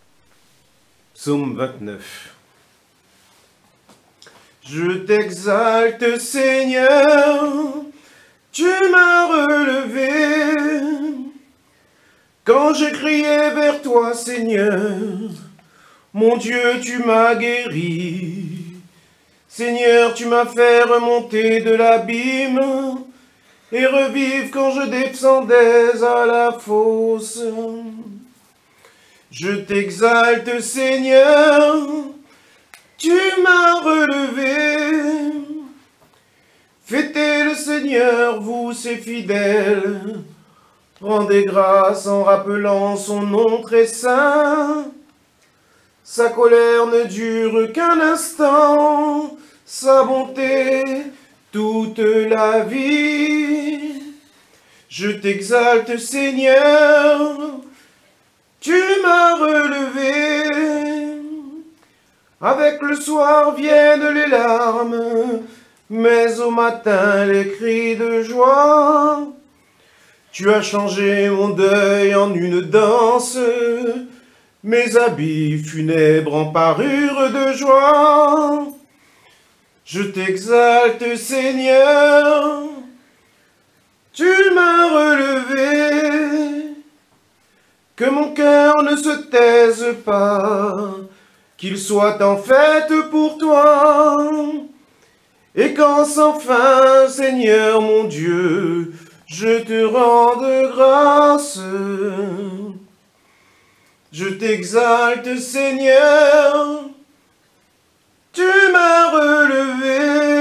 Psaume 29. Je t'exalte, Seigneur, tu m'as relevé. Quand je criais vers toi, Seigneur, mon Dieu, tu m'as guéri. Seigneur, tu m'as fait remonter de l'abîme et revivre quand je descendais à la fosse. Je t'exalte, Seigneur, tu m'as relevé. Fêtez le Seigneur, vous, ses fidèles. Rendez grâce en rappelant son nom très saint. Sa colère ne dure qu'un instant, sa bonté toute la vie. Je t'exalte, Seigneur, tu m'as relevé. Avec le soir viennent les larmes, mais au matin les cris de joie. Tu as changé mon deuil en une danse, mes habits funèbres en parure de joie. Je t'exalte, Seigneur, tu m'as relevé. Que mon cœur ne se taise pas, qu'il soit en fête pour toi. Et quand sans fin, Seigneur mon Dieu, je te rende grâce. Je t'exalte, Seigneur, tu m'as relevé.